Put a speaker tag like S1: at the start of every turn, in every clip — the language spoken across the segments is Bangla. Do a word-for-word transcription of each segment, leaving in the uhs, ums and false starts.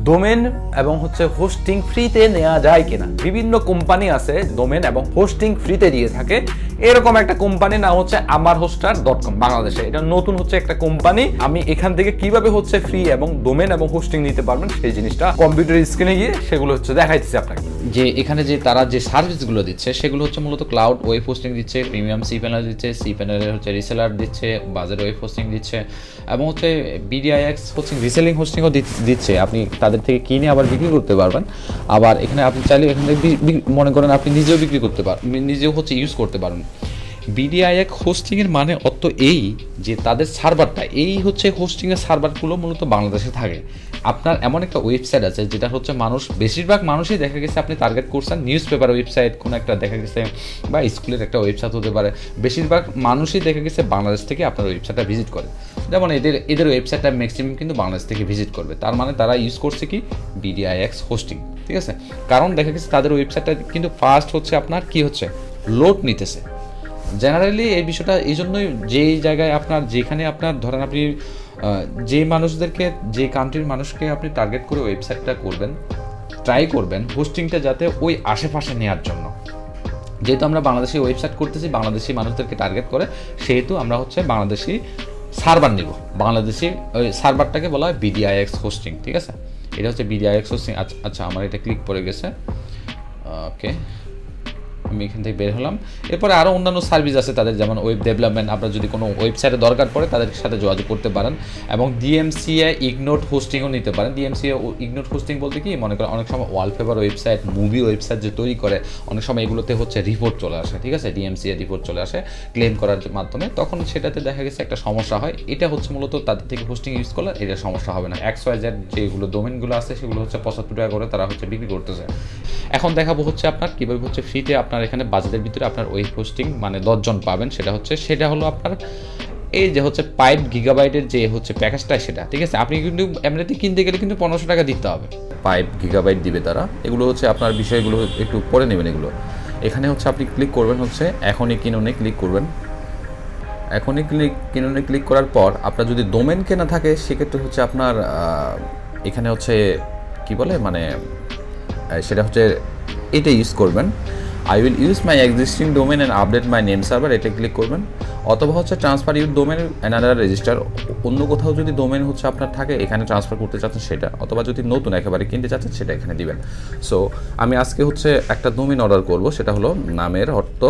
S1: ডোমেন এবং হচ্ছে হোস্টিং ফ্রিতে নেওয়া যায় কিনা। বিভিন্ন কোম্পানি আছে ডোমেন এবং হোস্টিং ফ্রিতে দিয়ে থাকে, এরকম একটা কোম্পানির নাম হচ্ছে আমার হোস্টার ডট কম বাংলাদেশে। এটা নতুন হচ্ছে একটা কোম্পানি। আমি এখান থেকে কিভাবে হচ্ছে ফ্রি এবং ডোমেন এবং হোস্টিং নিতে পারবেন সেই জিনিসটা কম্পিউটার স্ক্রিনে গিয়ে সেগুলো হচ্ছে দেখাইতেছি আপনাকে।
S2: যে এখানে যে তারা যে সার্ভিসগুলো দিচ্ছে সেগুলো হচ্ছে মূলত ক্লাউড ওয়েব হোস্টিং দিচ্ছে, প্রিমিয়াম সি প্যানেল দিচ্ছে, সি প্যানেলের হচ্ছে রিসেলার দিচ্ছে, বাজার ওয়েব হোস্টিং দিচ্ছে এবং হচ্ছে বিডিআইএক্স হোস্টিং রিসেলিং হোস্টিংও দিচ্ছে। আপনি তাদের থেকে কিনে আবার বিক্রি করতে পারবেন। আবার এখানে আপনি চাইলে এখান থেকে মনে করেন আপনি নিজেও বিক্রি করতে পারবেন, নিজেও হচ্ছে ইউজ করতে পারবেন। বিডিআইএক্স হোস্টিংয়ের মানে অর্থ এই যে তাদের সার্ভারটা, এই হচ্ছে হোস্টিংয়ের সার্ভারগুলো মূলত বাংলাদেশে থাকে। আপনার এমন একটা ওয়েবসাইট আছে যেটা হচ্ছে মানুষ, বেশিরভাগ মানুষই দেখা গেছে আপনি টার্গেট করছেন নিউজ পেপার ওয়েবসাইট, কোনো একটা দেখা গেছে বা স্কুলের একটা ওয়েবসাইট হতে পারে। বেশিরভাগ মানুষই দেখা গেছে বাংলাদেশ থেকে আপনার ওয়েবসাইটটা ভিজিট করে। যেমন এদের এদের ওয়েবসাইটটা ম্যাক্সিমাম কিন্তু বাংলাদেশ থেকে ভিজিট করবে। তার মানে তারা ইউজ করছে কি বিডিআইএক্স হোস্টিং, ঠিক আছে। কারণ দেখা গেছে তাদের ওয়েবসাইটটা কিন্তু ফার্স্ট হচ্ছে আপনার কি হচ্ছে লোড নিতেছে। জেনারেলি এই বিষয়টা এই জন্যই, যেই জায়গায় আপনার যেখানে আপনার ধরেন আপনি যে মানুষদেরকে, যে কান্ট্রির মানুষকে আপনি টার্গেট করে ওয়েবসাইটটা করবেন, ট্রাই করবেন হোস্টিংটা যাতে ওই আশেপাশে নেওয়ার জন্য। যেহেতু আমরা বাংলাদেশি ওয়েবসাইট করতেছি, বাংলাদেশি মানুষদেরকে টার্গেট করে, সেহেতু আমরা হচ্ছে বাংলাদেশি সার্ভার নিব। বাংলাদেশি ওই সার্ভারটাকে বলা হয় বিডিআইএক্স হোস্টিং, ঠিক আছে। এটা হচ্ছে বিডিআইএক্স হোস্টিং। আচ্ছা আচ্ছা আমার এটা ক্লিক পড়ে গেছে, ওকে আমি এখান থেকে বের হলাম। এরপরে আরও অন্যান্য সার্ভিস আছে তাদের, যেমন ওয়েব ডেভেলপমেন্ট। আপনার যদি কোনো ওয়েবসাইটে দরকার পড়ে তাদের সাথে যোগাযোগ করতে পারেন। এবং ডিএমসিএ ইগনোট হোস্টিংও নিতে পারেন। ডিএমসিএ ইগনোট হোস্টিং বলতে কি, মনে করেন অনেক সময় ওয়ালপেপার ওয়েবসাইট, মুভি ওয়েবসাইট যে তৈরি করে, অনেক সময় এগুলোতে হচ্ছে রিপোর্ট চলে আসে, ঠিক আছে। ডিএমসিএ রিপোর্ট চলে আসে ক্লেম করার মাধ্যমে, তখন সেটাতে দেখা গেছে একটা সমস্যা হয়। এটা হচ্ছে মূলত তাদের থেকে হোস্টিং ইউজ করলে এটা সমস্যা হবে না। এক্স ওয়াই জেড যেগুলো ডোমেনগুলো আছে সেগুলো হচ্ছে পঁচাত্তর টাকা করে তারা হচ্ছে বিক্রি করতেছে। এখন দেখাবো হচ্ছে আপনার কীভাবে হচ্ছে ফ্রিতে আপনার এখানে বাজেটের ভিতরে আপনার ওয়েব হোস্টিং মানে দশজন পাবেন। সেটা হচ্ছে সেটা হলো আপনার এই যে হচ্ছে ফাইভ গিগাবাইটের যে হচ্ছে প্যাকেজটা সেটা, ঠিক আছে। আপনি কিন্তু এমনিতে কিনতে গেলে কিন্তু পনেরোশো টাকা দিতে হবে। ফাইভ গিগাবাইট দিবে তারা। এগুলো হচ্ছে আপনার বিষয়গুলো একটু পরে নেবেন এগুলো। এখানে হচ্ছে আপনি ক্লিক করবেন হচ্ছে এখনই কিনুনে ক্লিক করবেন। এখনই ক্লিক কিনুনে ক্লিক করার পর আপনার যদি ডোমেন কেনা থাকে সেক্ষেত্রে হচ্ছে আপনার এখানে হচ্ছে কি বলে মানে সেটা হচ্ছে এটা ইউজ করবেন। I will use my existing domain and update my name server, এটা ক্লিক করবেন। অথবা হচ্ছে transfer your domain another register, অন্য কোথাও যদি ডোমেন হচ্ছে আপনার থাকে এখানে ট্রান্সফার করতে চাচ্ছেন সেটা, অথবা যদি নতুন একেবারে কিনতে চাচ্ছেন সেটা এখানে দিবেন। সো আমি আজকে হচ্ছে একটা ডোমেন অর্ডার করব, সেটা হলো নামের অর্থ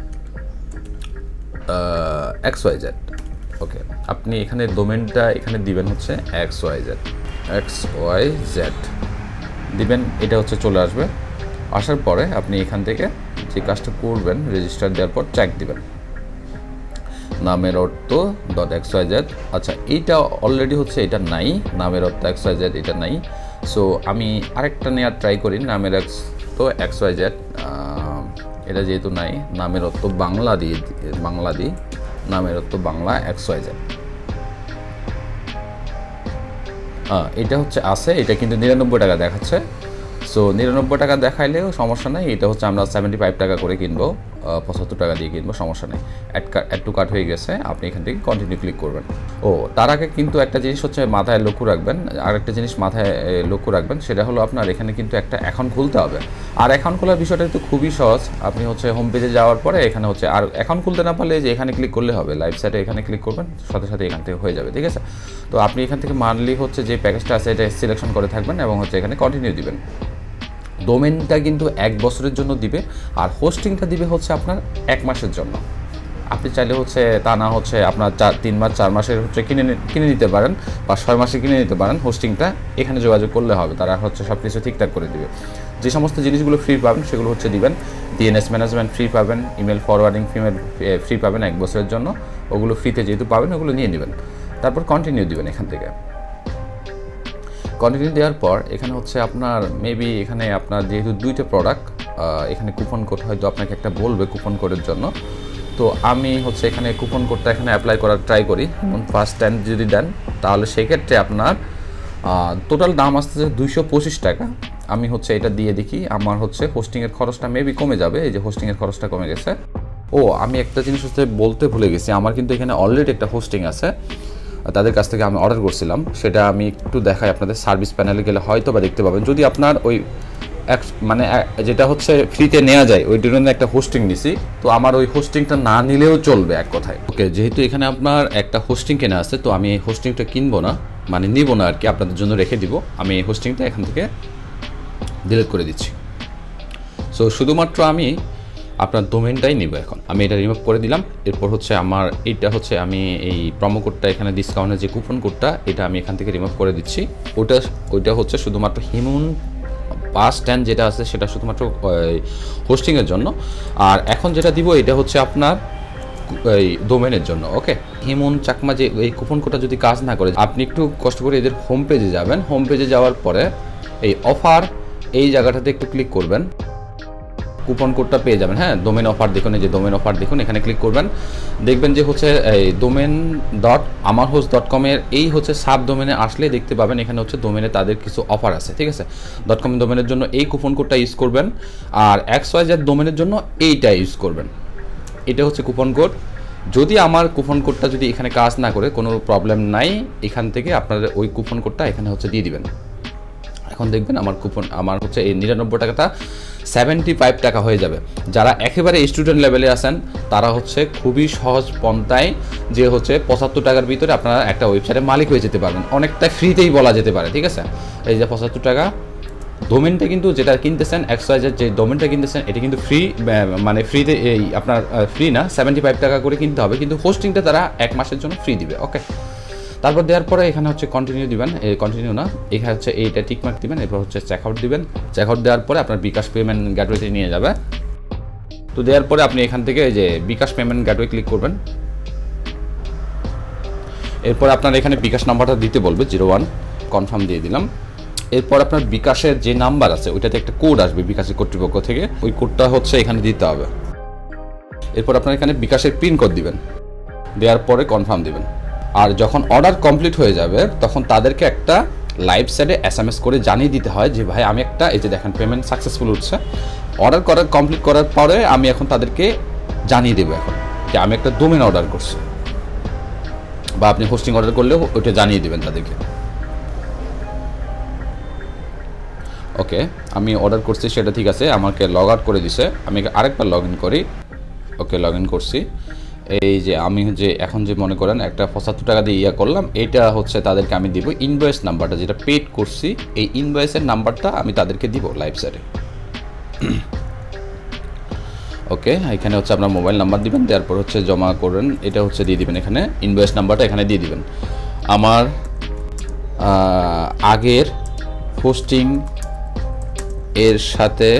S2: এক্স ওয়াই জেড। ওকে, আপনি এখানে ডোমেনটা এখানে দিবেন হচ্ছে X Y Z, X Y Z দিবেন। এটা হচ্ছে চলে আসবে। আসার পরে আপনি এখান থেকে যে কাজটা করবেন রেজিস্টার দেওয়ার পর চেক দিবেন নামের অর্থ ডট এক্স ওয়াই জেড। আচ্ছা এইটা অলরেডি হচ্ছে এটা নাই, নামের অর্থ এক্স ওয়াই জেড এটা নাই। সো আমি আরেকটা নেওয়ার ট্রাই করি, নামের এক্স তো এক্স ওয়াই জেড, এটা যেহেতু নাই নামের অর্থ বাংলা দিয়ে বাংলা দিই নামের অর্থ বাংলা এক্স ওয়াই জেড। এটা হচ্ছে আছে, এটা কিন্তু নিরানব্বই টাকা দেখাচ্ছে। সো নিরানব্বই টাকা দেখাইলেও সমস্যা নেই, এটা হচ্ছে আমরা সেভেন্টি ফাইভ টাকা করে কিনবো, পঁচাত্তর টাকা দিয়ে কিনবো, সমস্যা নেই। Add cart add to cart হয়ে গেছে, আপনি এখান থেকে কন্টিনিউ ক্লিক করবেন। ও তার আগে কিন্তু একটা জিনিস হচ্ছে মাথায় লক্ষ্য রাখবেন, আর একটা জিনিস মাথায় লক্ষ্য রাখবেন সেটা হলো আপনার এখানে কিন্তু একটা অ্যাকাউন্ট খুলতে হবে। আর অ্যাকাউন্ট খোলার বিষয়টা কিন্তু খুবই সহজ। আপনি হচ্ছে হোম পেজে যাওয়ার পরে এখানে হচ্ছে, আর অ্যাকাউন্ট খুলতে না পারলে যে এখানে ক্লিক করলে হবে, লাইভ সাইটে এখানে ক্লিক করবেন, সাথে সাথে এখান থেকে হয়ে যাবে, ঠিক আছে। তো আপনি এখান থেকে মান্থলি হচ্ছে যে প্যাকেজটা আছে এটা সিলেকশন করে থাকবেন এবং হচ্ছে এখানে কন্টিনিউ দিবেন। ডোমেনটা কিন্তু এক বছরের জন্য দিবে, আর হোস্টিংটা দিবে হচ্ছে আপনার এক মাসের জন্য। আপনি চাইলে হচ্ছে তা না হচ্ছে আপনার চার তিন মাস চার মাসের হচ্ছে কিনে কিনে নিতে পারেন, বা ছয় মাসে কিনে নিতে পারেন। হোস্টিংটা এখানে যোগাযোগ করলে হবে, তারা হচ্ছে সব কিছু ঠিকঠাক করে দিবে। যে সমস্ত জিনিসগুলো ফ্রি পাবেন সেগুলো হচ্ছে দিবেন। ডিএনএস ম্যানেজমেন্ট ফ্রি পাবেন, ইমেল ফরওয়ার্ডিং ফিমেল ফ্রি পাবেন এক বছরের জন্য, ওগুলো ফ্রিতে যেহেতু পাবেন ওগুলো নিয়ে নেবেন। তারপর কন্টিনিউ দিবেন। এখান থেকে কন্টিনিউ দেওয়ার পর এখানে হচ্ছে আপনার মেবি এখানে আপনার যেহেতু দুইটা প্রোডাক্ট, এখানে কুপন কোড হয়তো আপনাকে একটা বলবে কুপন কোডের জন্য। তো আমি হচ্ছে এখানে কুপন কোডটা এখানে অ্যাপ্লাই করার ট্রাই করি। যেমন ফার্স্ট টাইম যদি দেন তাহলে সেক্ষেত্রে আপনার টোটাল দাম আসতেছে দুইশো পঁচিশ টাকা। আমি হচ্ছে এটা দিয়ে দেখি, আমার হচ্ছে হোস্টিংয়ের খরচটা মেবি কমে যাবে। এই যে হোস্টিংয়ের খরচটা কমে গেছে। ও আমি একটা জিনিস হচ্ছে বলতে ভুলে গেছি, আমার কিন্তু এখানে অলরেডি একটা হোস্টিং আছে। তাদের কাছ থেকে আমি অর্ডার করছিলাম, সেটা আমি একটু দেখাই আপনাদের। সার্ভিস প্যানেলে গেলে হয়তো বা দেখতে পাবেন। যদি আপনার ওই এক মানে যেটা হচ্ছে ফ্রিতে নেওয়া যায় ওই জন্য একটা হোস্টিং নিছি, তো আমার ওই হোস্টিংটা না নিলেও চলবে এক কথায়। ওকে, যেহেতু এখানে আপনার একটা হোস্টিং কেনা আছে, তো আমি এই হোস্টিংটা কিনবো না, মানে নিব না আর কি, আপনাদের জন্য রেখে দিব। আমি এই হোস্টিংটা এখান থেকে ডিলিট করে দিচ্ছি। সো শুধুমাত্র আমি আপনার ডোমেনটাই নিব এখন। আমি এটা রিমুভ করে দিলাম। এরপর হচ্ছে আমার এইটা হচ্ছে আমি এই প্রোমো কোডটা এখানে ডিসকাউন্টের যে কুপন কোডটা এটা আমি এখান থেকে রিমুভ করে দিচ্ছি। ওটা ওইটা হচ্ছে শুধুমাত্র হিমুন বাস স্ট্যান্ড যেটা আছে সেটা শুধুমাত্র হোস্টিংয়ের জন্য। আর এখন যেটা দিব এটা হচ্ছে আপনার এই ডোমেনের জন্য। ওকে, হিমুন চাকমা যে এই কুপন কোডটা যদি কাজ না করে, আপনি একটু কষ্ট করে এদের হোম পেজে যাবেন। হোম পেজে যাওয়ার পরে এই অফার এই জায়গাটাতে একটু ক্লিক করবেন, কুপন কোডটা পেয়ে যাবেন। হ্যাঁ, ডোমেন অফার দেখুন, এই যে ডোমেন অফার দেখুন, এখানে ক্লিক করবেন। দেখবেন যে হচ্ছে এই ডোমেন ডট আমার হোস্ট ডট কমের এই হচ্ছে সাব ডোমেনে আসলে দেখতে পাবেন এখানে হচ্ছে ডোমেনে তাদের কিছু অফার আছে। ঠিক আছে, ডট কম ডোমেনের জন্য এই কুপন কোডটা ইউজ করবেন, আর এক্স ওয়াই জেড ডোমেনের জন্য এইটা ইউজ করবেন। এটা হচ্ছে কুপন কোড। যদি আমার কুপন কোডটা যদি এখানে কাজ না করে, কোনো প্রবলেম নাই, এখান থেকে আপনাদের ওই কুপন কোডটা এখানে হচ্ছে দিয়ে দিবেন। এখন দেখবেন আমার কুপন আমার হচ্ছে এই নিরানব্বই টাকাটা সেভেন্টি ফাইভ টাকা হয়ে যাবে। যারা একেবারে স্টুডেন্ট লেভেলে আছেন তারা হচ্ছে খুবই সহজ পন্থায় যে হচ্ছে পঁচাত্তর টাকার ভিতরে আপনারা একটা ওয়েবসাইটের মালিক হয়ে যেতে পারবেন, অনেকটা ফ্রিতেই বলা যেতে পারে। ঠিক আছে, এই যে পঁচাত্তর টাকা ডোমেনটা কিন্তু যেটা কিনতেছেন এক্স ওয়াই জেড যে ডোমেনটা কিনতেছেন এটা কিন্তু ফ্রি, মানে ফ্রিতে এই আপনার ফ্রি না, সেভেন্টি ফাইভ টাকা করে কিনতে হবে, কিন্তু হোস্টিংটা তারা এক মাসের জন্য ফ্রি দিবে। ওকে, তারপর দেওয়ার পরে এখানে হচ্ছে কন্টিনিউ দিবেন, এই কন্টিনিউ না এখানে হচ্ছে এইটা টিকমার্ক দিবেন। এরপর হচ্ছে চেক আউট দিবেন। চেক আউট দেওয়ার পরে আপনার বিকাশ পেমেন্ট গেটওয়েতে নিয়ে যাবে। তো দেওয়ার পরে আপনি এখান থেকে এই যে বিকাশ পেমেন্ট গেটওয়ে ক্লিক করবেন। এরপর আপনার এখানে বিকাশ নাম্বারটা দিতে বলবে জিরো ওয়ান, কনফার্ম দিয়ে দিলাম। এরপর আপনার বিকাশের যে নাম্বার আছে ওইটাতে একটা কোড আসবে বিকাশের কর্তৃপক্ষ থেকে, ওই কোডটা হচ্ছে এখানে দিতে হবে। এরপর আপনার এখানে বিকাশের পিন কোড দিবেন, দেওয়ার পরে কনফার্ম দিবেন। আর যখন অর্ডার কমপ্লিট হয়ে যাবে তখন তাদেরকে একটা লাইভ সাইডে এস এম এস করে জানিয়ে দিতে হয় যে ভাই আমি একটা, এই যে দেখেন পেমেন্ট সাকসেসফুল হচ্ছে। অর্ডার করার কমপ্লিট করার পরে আমি এখন তাদেরকে জানিয়ে দেবো এখন যে আমি একটা ডোমেন অর্ডার করছি, বা আপনি হোস্টিং অর্ডার করলেও ওইটা জানিয়ে দেবেন তাদেরকে। ওকে, আমি অর্ডার করছি সেটা ঠিক আছে, আমাকে লগ আউট করে দিছে। আমি আরেকবার লগ ইন করি। ওকে, লগ ইন করছি। এই যে আমি যে এখন যে মনে করেন একটা পঁচাত্তর টাকা দিয়ে ইয়া করলাম, এইটা হচ্ছে তাদেরকে আমি দিব ইনভয়েস নাম্বারটা, যেটা পেড করছি এই ইনভয়েসের নাম্বারটা আমি তাদেরকে দিব লাইভ সাইডে। ওকে, এখানে হচ্ছে আপনার মোবাইল নাম্বার দিবেন, তারপর হচ্ছে জমা করেন, এটা হচ্ছে দিয়ে দিবেন এখানে ইনভয়েস নাম্বারটা এখানে দিয়ে দিবেন। আমার আগের হোস্টিং এর সাথে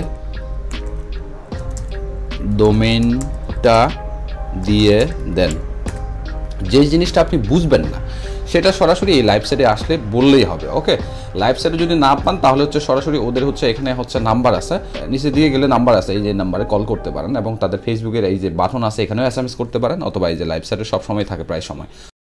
S2: ডোমেনটা দিয়ে দেন। যে জিনিসটা আপনি বুঝবেন না সেটা সরাসরি এই লাইভ সাইটে আসলে বললেই হবে। ওকে, লাইভ সাইটে যদি না পান তাহলে হচ্ছে সরাসরি ওদের হচ্ছে এখানে হচ্ছে নাম্বার আছে, নিচে দিয়ে গেলে নাম্বার আছে, এই যে নাম্বারে কল করতে পারেন, এবং তাদের ফেসবুকের এই যে বাটন আছে এখানেও এস এম এস করতে পারেন, অথবা এই যে লাইভ সাইটে সব সময় থাকে প্রায় সময়।